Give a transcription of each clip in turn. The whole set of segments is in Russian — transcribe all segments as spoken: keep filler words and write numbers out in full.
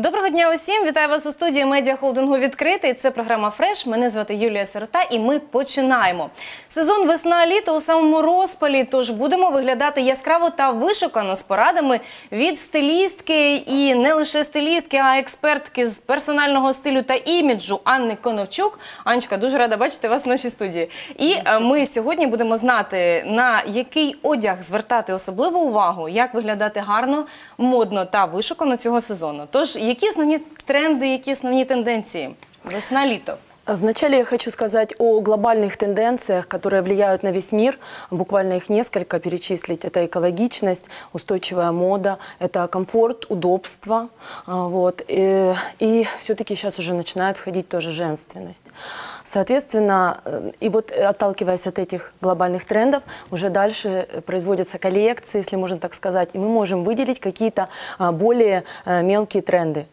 Доброго дня усім! Вітаю вас у студії медіахолдингу «Відкритий». Це програма «Фреш». Мене звати Юлія Сирота і ми починаємо. Сезон весна-літо у самому розпалі, тож будемо виглядати яскраво та вишукано з порадами від стилістки і не лише стилістки, а експертки з персонального стилю та іміджу Анни Коновчук. Анечка, дуже рада бачити вас в нашій студії. І ми сьогодні будемо знати, на який одяг звертати особливу увагу, як виглядати гарно, модно та вишукано цього сезону. Тож, які основні тренди, які основні тенденції? Весна-літо. Вначале я хочу сказать о глобальных тенденциях, которые влияют на весь мир. Буквально их несколько перечислить. Это экологичность, устойчивая мода, это комфорт, удобство. Вот. И, и все-таки сейчас уже начинает входить тоже женственность. Соответственно, и вот отталкиваясь от этих глобальных трендов, уже дальше производятся коллекции, если можно так сказать, и мы можем выделить какие-то более мелкие тренды.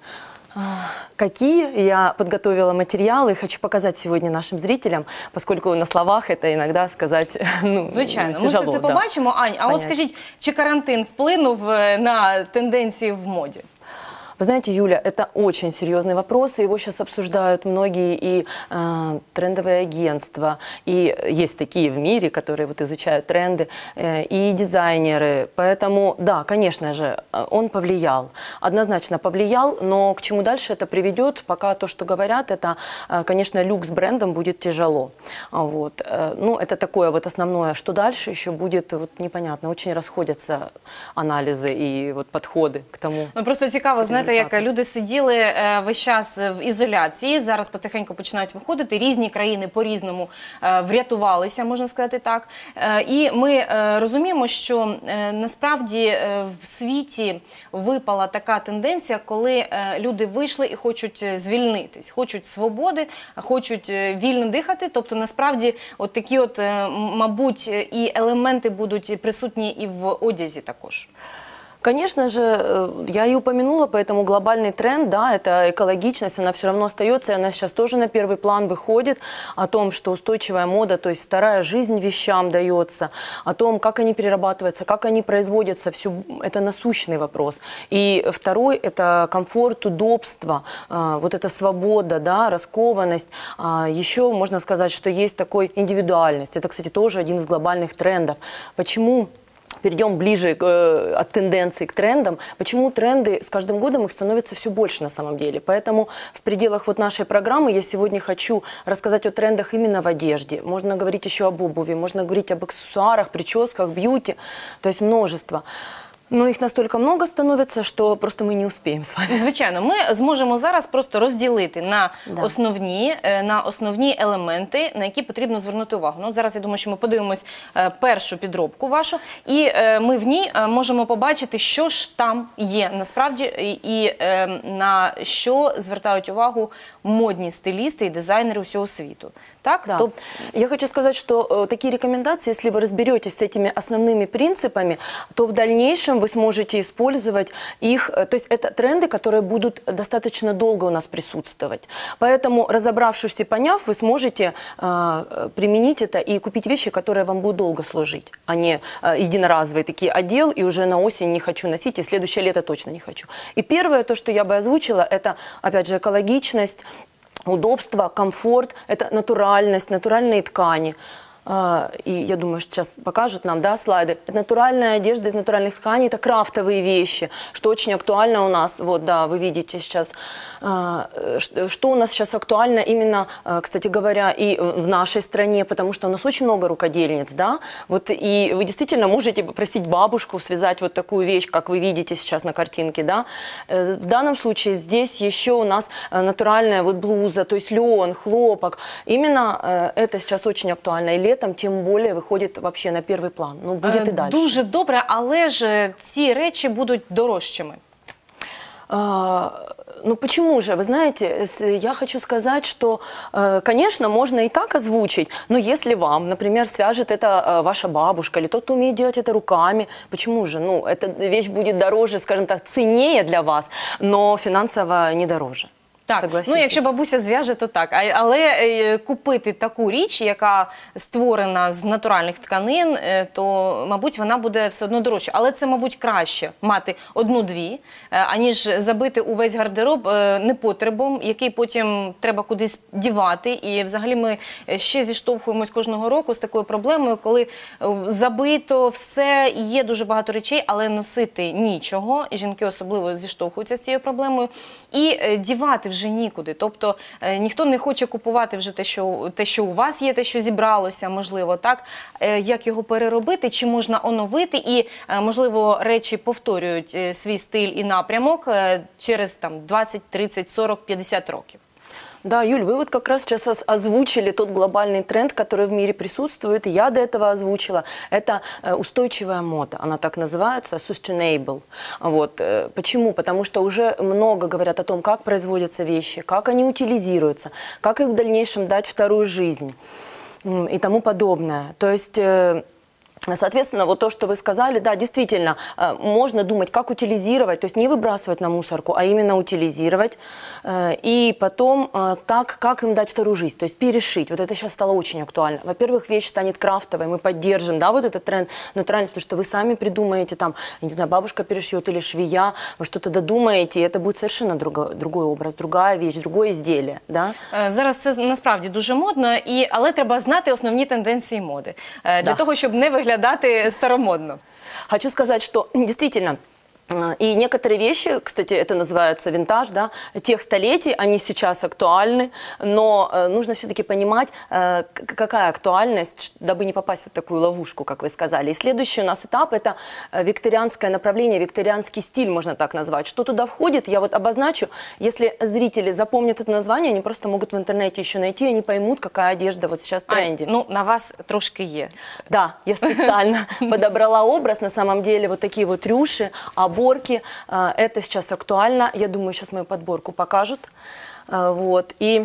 Какие? Я подготовила материалы и хочу показать сегодня нашим зрителям, поскольку на словах это иногда сказать ну, Звичайно, тяжело. Ми все це да. побачимо. Ань, а Понять. от скажіть, чи карантин вплинув на тенденції в моді? Вы знаете, Юля, это очень серьезный вопрос, и его сейчас обсуждают многие и э, трендовые агентства, и есть такие в мире, которые вот изучают тренды, э, и дизайнеры. Поэтому, да, конечно же, он повлиял, однозначно повлиял, но к чему дальше это приведет, пока то, что говорят, это, э, конечно, люкс брендом будет тяжело. Вот. Э, ну, это такое вот основное, что дальше еще будет, вот непонятно, очень расходятся анализы и вот подходы к тому. Ну, просто цікаво, знаєте, як люди сиділи е, весь час в ізоляції, зараз потихеньку починають виходити, різні країни по-різному е, врятувалися, можна сказати так. Е, і ми е, розуміємо, що е, насправді е, в світі випала така тенденція, коли е, люди вийшли і хочуть звільнитись, хочуть свободи, хочуть вільно дихати, тобто насправді от такі от, е, мабуть, і елементи будуть присутні і в одязі також. Конечно же, я и упомянула, поэтому глобальный тренд, да, это экологичность, она все равно остается, и она сейчас тоже на первый план выходит, о том, что устойчивая мода, то есть вторая жизнь вещам дается, о том, как они перерабатываются, как они производятся, все, это насущный вопрос. И второй – это комфорт, удобство, вот эта свобода, да, раскованность. Еще можно сказать, что есть такой индивидуальность, это, кстати, тоже один из глобальных трендов. Почему? Перейдем ближе э, от тенденций к трендам. Почему тренды с каждым годом их становится все больше на самом деле? Поэтому в пределах вот нашей программы я сегодня хочу рассказать о трендах именно в одежде. Можно говорить еще об обуви, можно говорить об аксессуарах, прическах, бьюти, то есть множество. Но їх настільки много становиться, що просто ми не успіємо з вами. Звичайно, ми зможемо зараз просто розділити на, да. основні, на основні елементи, на які потрібно звернути увагу. Ну, от зараз я думаю, що ми подивимось першу підробку вашу, і ми в ній можемо побачити, що ж там є насправді, і на що звертають увагу модні стилісти і дизайнери усього світу. Так? Да. То... Я хочу сказать, что э, такие рекомендации, если вы разберетесь с этими основными принципами, то в дальнейшем вы сможете использовать их. Э, то есть это тренды, которые будут достаточно долго у нас присутствовать. Поэтому, разобравшись и поняв, вы сможете э, применить это и купить вещи, которые вам будут долго служить, а не э, единоразовые такие одел, и уже на осень не хочу носить, и следующее лето точно не хочу. И первое, то, что я бы озвучила, это, опять же, экологичность, удобство, комфорт, это натуральность, натуральные ткани. И я думаю, что сейчас покажут нам, да, слайды. Это натуральная одежда из натуральных тканей, это крафтовые вещи, что очень актуально у нас. Вот, да, вы видите сейчас, что у нас сейчас актуально именно, кстати говоря, и в нашей стране, потому что у нас очень много рукодельниц, да. Вот, и вы действительно можете попросить бабушку связать вот такую вещь, как вы видите сейчас на картинке, да. В данном случае здесь еще у нас натуральная вот блуза, то есть лен, хлопок. Именно это сейчас очень актуально. И летом тим більше виходить вообще на перший план. Ну, буде і далі. Дуже добре, але ж ці речі будуть дорожчими. А, ну почему же? Вы знаете, я хочу сказать, что, конечно, можно и так озвучить, но если вам, например, свяжет это ваша бабушка или тот, кто умеет делать это руками, почему же? Ну, эта вещь будет дороже, скажем так, ценнее для вас, но финансово не дороже. Так, согласитесь. ну якщо бабуся зв'яже, то так. А- Але е, купити таку річ, яка створена з натуральних тканин, е, то, мабуть, вона буде все одно дорожча. Але це, мабуть, краще мати одну-дві, е, аніж забити увесь гардероб е, непотребом, який потім треба кудись дівати. І взагалі ми ще зіштовхуємось кожного року з такою проблемою, коли е, забито все, і є дуже багато речей, але носити нічого. І жінки особливо зіштовхуються з цією проблемою. І е, дівати вже нікуди. Тобто е, ніхто не хоче купувати вже те, що, те, що у вас є, те, що зібралося, можливо, так? Е, як його переробити, чи можна оновити, і, е, можливо, речі повторюють е, свій стиль і напрямок е, через там, двадцять, тридцять, сорок, п'ятдесят років. Да, Юль, вы вот как раз сейчас оз- озвучили тот глобальный тренд, который в мире присутствует, и я до этого озвучила. Это э, устойчивая мода, она так называется, sustainable. Вот. э, Почему? Потому что уже много говорят о том, как производятся вещи, как они утилизируются, как их в дальнейшем дать вторую жизнь м, и тому подобное. То есть... э, Соответственно, вот то, что вы сказали, да, действительно, э, можно думать, как утилизировать, то есть не выбрасывать на мусорку, а именно утилизировать, э, и потом э, как, как им дать вторую жизнь, то есть перешить. Вот это сейчас стало очень актуально. Во-первых, вещь станет крафтовой, мы поддержим, да, вот этот тренд натуральности, потому что вы сами придумаете, там, я не знаю, бабушка перешьет или швея, вы что-то додумаете, и это будет совершенно друго, другой образ, другая вещь, другое изделие, да. Е, Зараз це насправді дуже модно, і, але треба знати основні тенденції моди, е, для Да. того, щоб не виглядати старомодно. Хочу сказать, что действительно, э, и некоторые вещи, кстати, это называется винтаж, да, тех столетий, они сейчас актуальны, но э, нужно все-таки понимать, э, к- какая актуальность, ш- дабы не попасть в такую ловушку, как вы сказали. И следующий у нас этап – это э, викторианское направление, викторианский стиль, можно так назвать. Что туда входит, я вот обозначу. Если зрители запомнят это название, они просто могут в интернете еще найти, и они поймут, какая одежда вот сейчас в тренде. Ань, ну, на вас трошки є. Да, я специально подобрала образ. На самом деле вот такие вот рюши, оборки. А, Это сейчас актуально. Я думаю, сейчас мою подборку покажут. А, Вот. И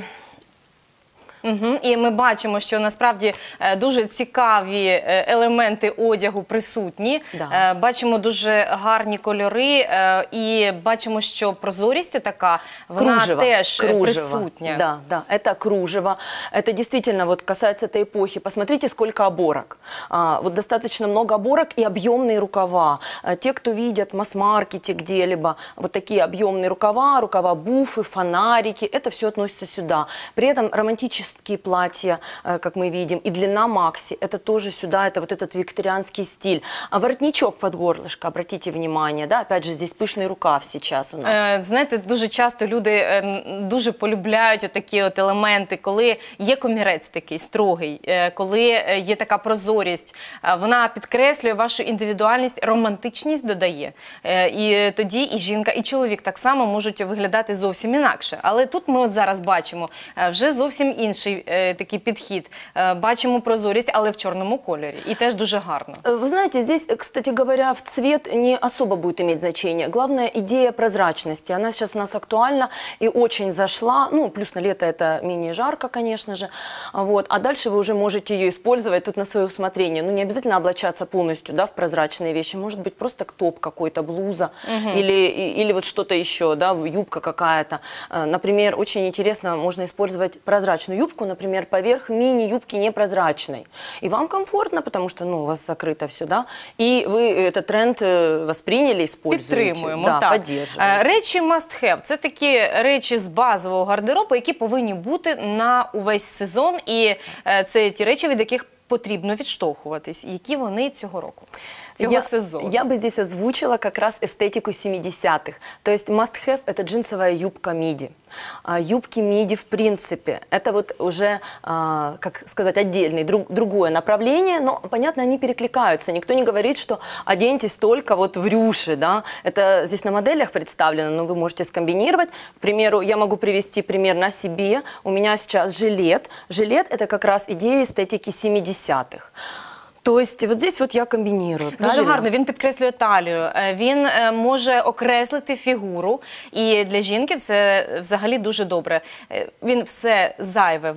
Угу. І ми бачимо, що насправді е, дуже цікаві е, елементи одягу присутні. Да. Е, Бачимо дуже гарні кольори е, і бачимо, що прозорість така, вона кружево, теж е, кружево. присутня. Да, да, это кружево. Это действительно вот касается этой эпохи. Посмотрите, сколько оборок. А, вот достаточно много оборок и объемные рукава. А, те, кто видят в масс-маркете где-либо, вот такие объемные рукава, рукава буфы, фонарики, это все относится сюда. При этом романтические платья, э, как мы видим, и длина макси, это тоже сюда, это вот этот викторианский стиль. А воротничок под горлышко, обратите внимание, да, опять же, здесь пышный рукав сейчас у нас. Е, Знаєте, дуже часто люди е, н- дуже полюбляють такі от елементи, коли є комірець такий строгий, е, коли е, є така прозорість, е, вона підкреслює вашу індивідуальність, романтичність додає. Е, І тоді і жінка, і чоловік так само можуть виглядати зовсім інакше. Але тут ми от зараз бачимо е, вже зовсім інший е, такий підхід. Е, Бачимо прозорість, але в чорному кольорі. І теж дуже гарно. Э, Вы знаете, здесь, э, кстати говоря, в цвет не особо будет иметь значение. Главное, идея прозрачности. Она сейчас у нас актуальна и очень зашла. Ну, плюс на лето это менее жарко, конечно же. А Вот. А дальше вы уже можете ее использовать тут на свое усмотрение. Ну, не обязательно облачаться полностью, да, в прозрачные вещи. Может быть, просто топ какой-то, блуза или, и- или вот что-то еще, да, юбка какая-то. Э, Например, очень интересно, можно использовать прозрачную юбку, например, поверх мини-юбки непрозрачной. И вам комфортно, потому что, ну, у вас закрыто все, да, и вы этот тренд э, восприняли, используете. Підтримуємо, Да, так. поддерживаете. Е, Речі must have – це такі речі з базового гардеробу, які повинні бути на увесь сезон. І е, це ті речі, від яких потрібно відштовхуватись. Які вони цього року, цього я, сезону? я бы здесь озвучила как раз эстетику семидесятых. То есть must have – это джинсовая юбка миди. А, юбки миди, в принципе, это вот уже, а, как сказать, отдельное, друг, другое направление, но, понятно, они перекликаются. Никто не говорит, что оденьтесь только вот в рюши, да. Это здесь на моделях представлено, но вы можете скомбинировать. К примеру, я могу привести пример на себе. У меня сейчас жилет. Жилет – это как раз идея эстетики семидесятых. То есть вот здесь вот я комбинирую. Дуже правильно? гарно, він підкреслює талію, е, він е, може окреслити фігуру, і для жінки це взагалі дуже добре. Е, Він все зайве вам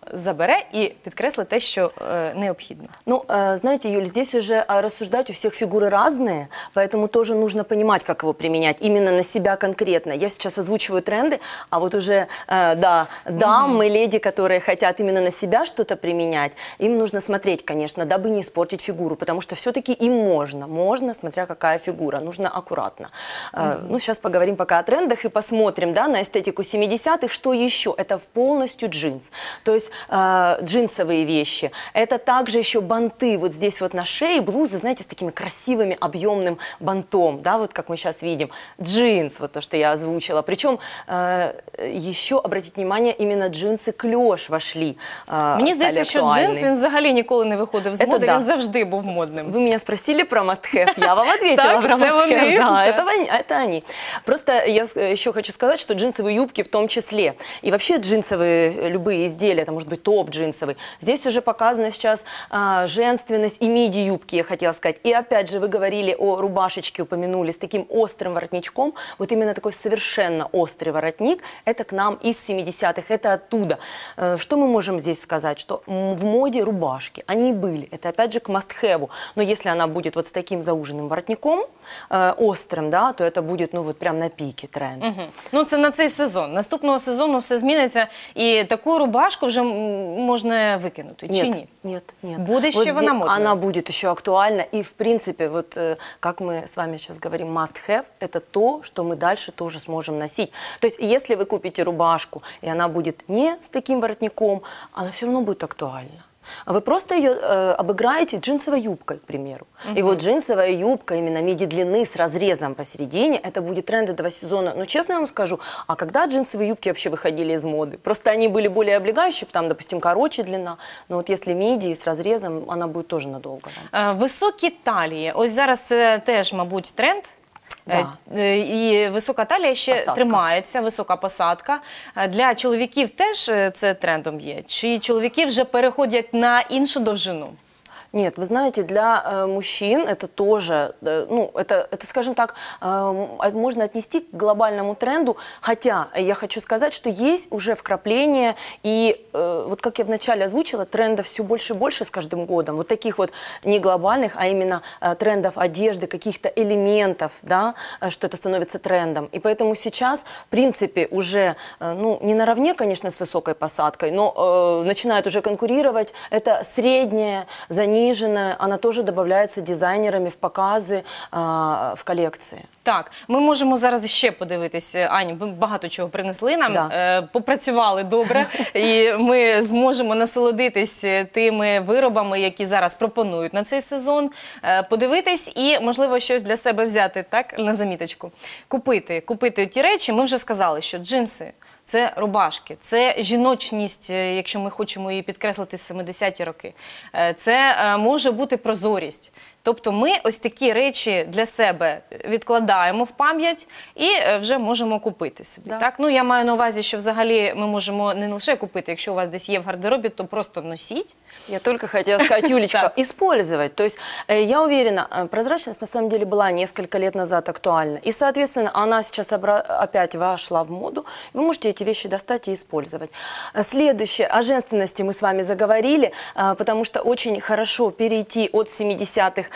забере і підкреслить те, що е, необхідно. Ну, э, знаете, Юль, здесь уже а, рассуждать, у всех фигуры разные, поэтому тоже нужно понимать, как его применять именно на себя конкретно. Я сейчас озвучиваю тренды, а вот уже, э, да, дамы, леди, которые хотят именно на себя что-то применять, им нужно смотреть, конечно, дабы не испортить фигуру, потому что все-таки им можно, можно, смотря какая фигура, нужно аккуратно. Э, ну, сейчас поговорим пока о трендах и посмотрим, да, на эстетику семидесятых, что еще? Это полностью джинс, то есть э, джинсовые вещи, это также еще банты, вот здесь вот на шее, блузы, знаете, с такими красивыми объемным бантом, да, вот как мы сейчас видим, джинс, вот то, что я озвучила, причем э, еще, обратите внимание, именно джинсы клеш вошли. Э, Мені стали здається, що актуальны. джинс, він взагалі ніколи не виходив з Это моди, да. він завжди був модним. Вы меня спросили про must-have, я вам ответила Так, про это must-have. они. Да, это, вони- это они. Просто я с- еще хочу сказать, что джинсовые юбки в том числе, и вообще джинсовые э, любые изделия, это может быть топ джинсовый, здесь уже показана сейчас а, женственность и миди-юбки, я хотела сказать. И опять же, вы говорили о рубашечке, упомянули, с таким острым воротничком, вот именно такой совершенно острый воротник, это к нам из семидесятых, это оттуда. Э, Что мы можем здесь сказать? Что м, в моде рубашки, они и были, это опять же к must-have, но если она будет вот с таким зауженным воротником, э, острым, да, то это будет, ну вот прям на пике тренд. Мгм. Ну, це на цей сезон. Наступного сезону все зміниться, і таку рубашку вже м, можна викинути, чи Нет, ні? нет, нет. Буде ще Вот вона здесь модною? Она будет еще актуальна. И, в принципе, вот э, как мы с вами сейчас говорим, must-have, это то, что мы дальше тоже сможем носить. То есть, если вы купите рубашку, и она будет не с таким воротником, она все равно будет актуальна. А Вы просто ее э, обыграете джинсовой юбкой, к примеру. И вот джинсовая юбка именно миди-длины с разрезом посередине, это будет тренд этого сезона. Но честно я вам скажу, а когда джинсовые юбки вообще выходили из моды? Просто они были более облегающие, там, допустим, короче длина. Но вот если миди с разрезом, она будет тоже надолго. да. Е, Високі талії. Ось зараз це теж, мабуть, тренд. Е, Да. е, І висока талія ще Посадка. тримається, висока посадка. Е, Для чоловіків теж е, це трендом є? Чи чоловіки вже переходять на іншу довжину? Нет, вы знаете, для э, мужчин это тоже, э, ну, это, это, скажем так, э, м, можно отнести к глобальному тренду, хотя я хочу сказать, что есть уже вкрапления, и э, вот как я вначале озвучила, трендов все больше и больше с каждым годом, вот таких вот не глобальных, а именно э, трендов одежды, каких-то элементов, да, э, что это становится трендом, и поэтому сейчас, в принципе, уже, э, ну, не наравне, конечно, с высокой посадкой, но э, начинает уже конкурировать, это средняя, заниженная, она тоже добавляется дизайнерами в показы, а, в коллекции. Так, ми можемо зараз ще подивитися, Аню, ви багато чого принесли нам, Да. е, попрацювали добре, і ми зможемо насолодитись тими виробами, які зараз пропонують на цей сезон, е, подивитись і, можливо, щось для себе взяти, так, на заміточку. Купити, купити ті речі, ми вже сказали, що джинси – це рубашки, це жіночність, е, якщо ми хочемо її підкреслити, семидесяті роки. Е, Це е, може бути прозорість. Тобто ми ось такі речі для себе відкладаємо в пам'ять і е, вже можемо купити собі. Да. Так? Ну, я маю на увазі, що взагалі ми можемо не лише купити, якщо у вас десь є в гардеробі, то просто носіть. Я только хотела сказать, Юлечка, Так. использовать. То есть э, я уверена, э, прозрачность на самом деле была несколько лет назад актуальна. И, соответственно, она сейчас обра- опять вошла в моду. Вы можете эти вещи достать и использовать. Э, Следующее. О женственности мы с вами заговорили, э, потому что очень хорошо перейти от семидесятых,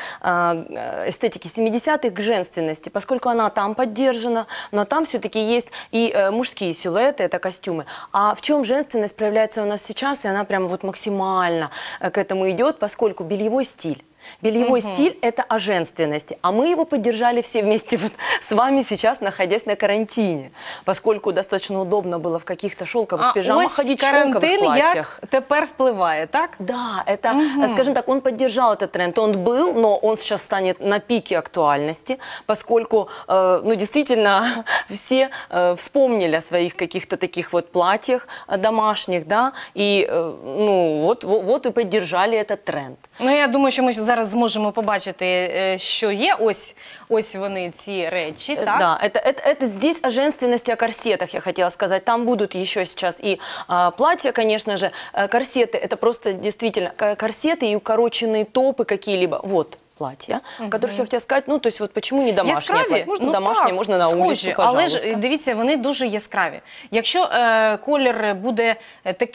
э, эстетики семидесятых к женственности, поскольку она там поддержана, но там все-таки есть и э, мужские силуэты, это костюмы. А в чем женственность проявляется у нас сейчас, и она прям вот максимально э, к этому идет, поскольку бельевой стиль. Бельевой стиль – это о женственности, а мы его поддержали все вместе вот с вами сейчас, находясь на карантине, поскольку достаточно удобно было в каких-то шелковых пижамах ось ходить, в шелковых карантин платьях. як тепер впливає, так? Да, это, э, скажем так, он поддержал этот тренд. Он был, но он сейчас станет на пике актуальности, поскольку, э, ну, действительно, все э, вспомнили о своих каких-то таких вот платьях э, домашних, да, и, э, ну, вот, вот, вот и поддержали этот тренд. Ну, я думаю, що ми зараз зможемо побачити, е, що є. Ось, ось вони, ці речі, Э, так? Да, это, это, это здесь о женственности, о корсетах, я хотела сказать. Там будут еще сейчас и а, платья, конечно же, э, корсеты. Это просто действительно к- корсеты и укороченные топы какие-либо. Вот платья, в которых я хотела сказать, ну, то есть вот почему не домашнее Яскраві? платье? Можно Ну, домашнее, так, можно на улицу, схожі, пожалуйста. але ж, дивіться, вони дуже яскраві. Якщо е, колір буде е, таким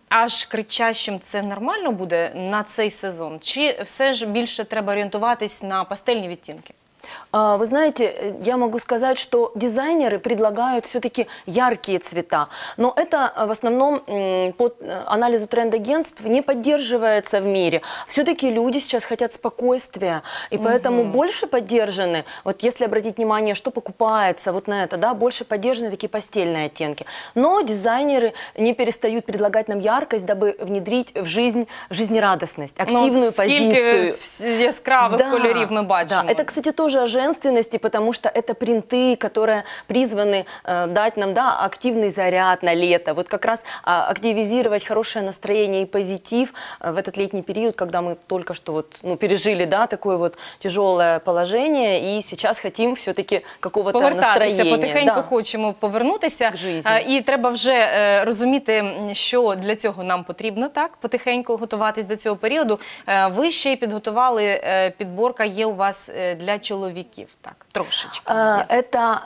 аж кричащим це нормально буде на цей сезон? Чи все ж більше треба орієнтуватись на пастельні відтінки? А, Вы знаете, я могу сказать, что дизайнеры предлагают все-таки яркие цвета, но это в основном м, по анализу тренд-агентств не поддерживается в мире. Все-таки люди сейчас хотят спокойствия, и поэтому угу. больше поддержаны, вот если обратить внимание, что покупается вот на это, да, больше поддержаны такие пастельные оттенки. Но дизайнеры не перестают предлагать нам яркость, дабы внедрить в жизнь жизнерадостность, активную ну, позицию. Яскравых да, кольорів ми бачимо. Да, это, кстати, тоже о женственности, потому что это принты, которые призваны э, дать нам, да, активный заряд на лето. Вот как раз э, активизировать хорошее настроение и позитив э, в этот летний период, когда мы только что вот, ну, пережили, да, такое вот тяжелое положение, и сейчас хотим все-таки какого-то настроения. Потихеньку да. хочемо повернутися. Жизнь. І треба вже е, розуміти, що для цього нам потрібно, так, потихеньку готуватись до цього періоду. Е, ви ще й підготували, е, підборка є у вас е, для чоловіків, так, трошечки. А, это,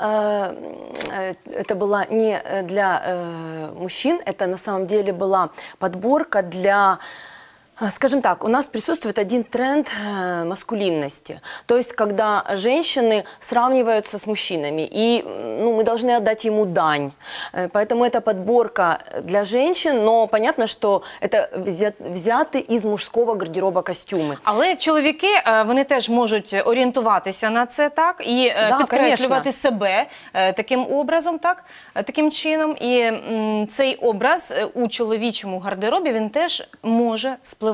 э, это была не для э, мужчин, это на самом деле была подборка для... Скажем так, у нас присутствует один тренд э, маскулинности. То есть, когда женщины сравниваются с мужчинами, и ну, мы должны отдать ему дань. Э, поэтому это подборка для женщин, но понятно, что это взят, взяты из мужского гардероба костюмы. Але чоловіки, е, вони теж можуть орієнтуватися на це, так, і е, Да, підкреслювати конечно. себе е, таким образом, так, е, таким чином. І м, цей образ е, у чоловічому гардеробі, він теж може спливати.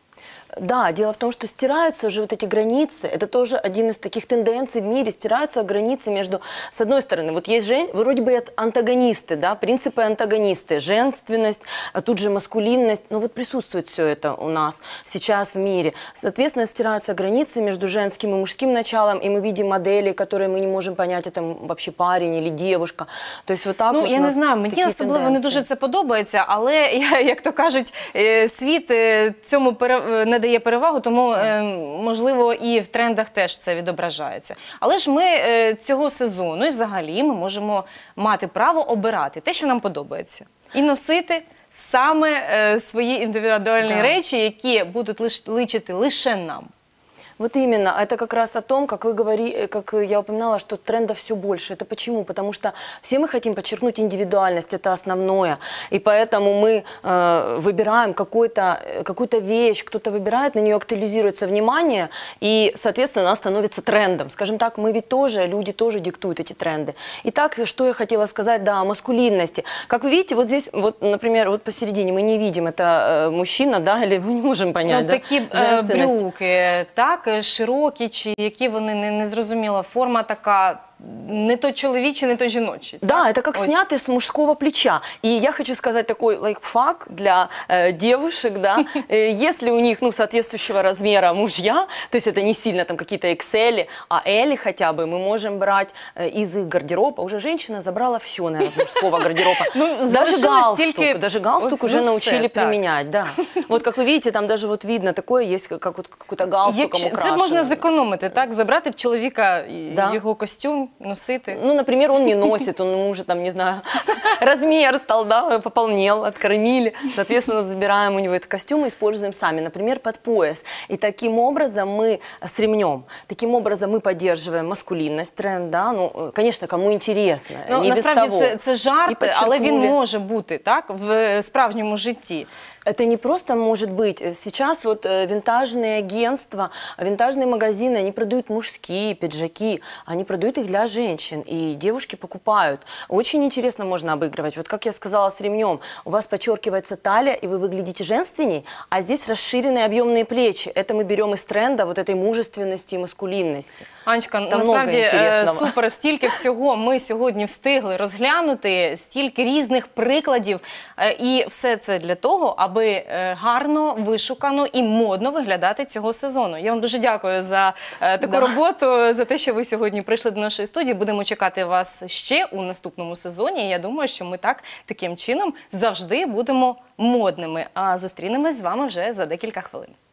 Да, дело в том, что стираются уже вот эти границы. Это тоже один из таких тенденций в мире. Стираются границы между, с одной стороны, вот есть жен... вроде бы антагонисты, да, принципы антагонисты, женственность, а тут же маскулинность. Но вот присутствует все это у нас сейчас в мире. Соответственно, стираются границы между женским и мужским началом, и мы видим модели, которые мы не можем понять, это вообще парень или девушка. То есть вот так ну, вот я не знаю, мені особливо тенденції. не дуже це подобається, але, як то кажуть, е, світ е, цьому пере... не дає перевагу, тому, е, можливо, і в трендах теж це відображається. Але ж ми е, цього сезону і взагалі ми можемо мати право обирати те, що нам подобається. І носити саме е, свої індивідуальні Да. речі, які будуть лиш... личити лише нам. Вот именно, это как раз о том, как вы говорили, как я упоминала, что трендов все больше. Это почему? Потому что все мы хотим подчеркнуть индивидуальность, это основное. И поэтому мы э, выбираем какую-то какую-то вещь, кто-то выбирает, на нее актуализируется внимание, и, соответственно, она становится трендом. Скажем так, мы ведь тоже, люди тоже диктуют эти тренды. Итак, что я хотела сказать, да, о маскулинности. Как вы видите, вот здесь, вот, например, вот посередине мы не видим, это э, мужчина, да, или мы не можем понять, ну, да? такі е, брюки, так, широкі, чи які вони, не, не зрозуміла, форма така, не то чоловічі, не то жіночі. Да, это как Ось. снятый с мужского плеча. И я хочу сказать такой лайфхак для э, девушек, да, э, если у них, ну, соответствующего размера мужья, то есть это не сильно там какие-то икс эль, а эль хотя бы, мы можем брать э, из их гардероба. Уже женщина забрала все, наверное, из мужского гардероба. Ну, даже залишилось галстук, тільки даже галстук ось, уже ну, научили все, так. применять, да. Вот как вы видите, там даже вот видно такое, есть как вот какой-то галстуком Якщо- украшенный. Це можна зекономити, так? Забрати в чоловіка і- Да. його костюм, носити. Ну, например, он не носит, он ему уже там, не знаю, размер стал, да, пополнел, откормили. Соответственно, забираем у него этот костюм и используем сами, например, под пояс. И таким образом мы с ремнем, таким образом мы поддерживаем маскулинность, тренд, да, ну, конечно, кому интересно, Ну, не без насправді того. це, це І жарт, але він підчеркнули. може бути, так, в справжньому житті. Это не просто может быть. Сейчас вот э, винтажные агентства, винтажные магазины, они продают мужские пиджаки, они продают их для женщин, и девушки покупают. Очень интересно можно обыгрывать. Вот как я сказала с ремнем, у вас подчеркивается талия, и вы выглядите женственней, а здесь расширенные объемные плечи. Это мы берем из тренда вот этой мужественности и маскулинности. Анечка, Там насправді много е, інтересного. супер, стільки всього ми сьогодні встигли розглянути, стільки різних прикладів, е, і все це для того, аби е, гарно, вишукано і модно виглядати цього сезону. Я вам дуже дякую за е, таку Да. роботу, за те, що ви сьогодні прийшли до нашої студії. Будемо чекати вас ще у наступному сезоні. І я думаю, що ми так, таким чином завжди будемо модними. А зустрінемось з вами вже за декілька хвилин.